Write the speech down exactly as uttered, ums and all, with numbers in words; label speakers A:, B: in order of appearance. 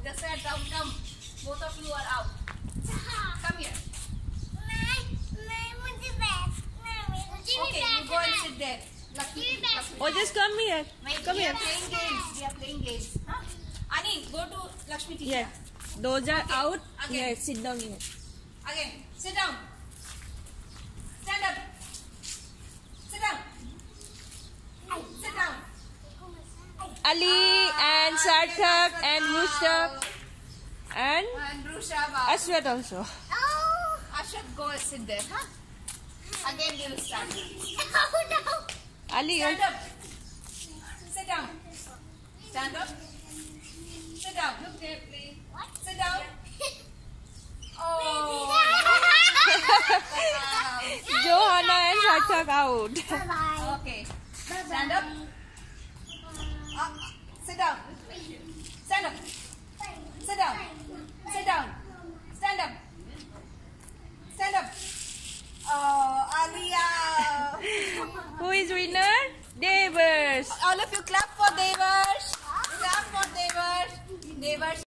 A: the set down. Come. Both of you are out. Come here. Okay, you go and sit there. Lucky.
B: Oh, just come here.
A: Wait,
B: Come
A: we
B: here.
A: are playing games. We are playing games. Huh? Ani, go to Lakshmi teacher.
B: Yeah. Those are
A: Okay,
B: out.
A: again.
B: Yeah, sit down here.
A: Again, sit down. Stand up. Sit down. Sit down.
B: Ali and Sarthak and Rushabh and
A: And Rushabh.
B: Ashwat also.
A: Ashwat, go and sit there. Huh? Again, we will start.
B: Ali,
A: Stand up. Sit down. Stand up. Sit down. Look there, please. Sit down. Oh.
B: Johanna and Sarthak out.
A: Okay. Stand up. Uh, sit down. Stand up. Sit down. Sit down. Stand up. Stand up. Oh, Alia.
B: Who is winner? Devers.
A: All of you clap for Devers. Clap for Devers. Devers.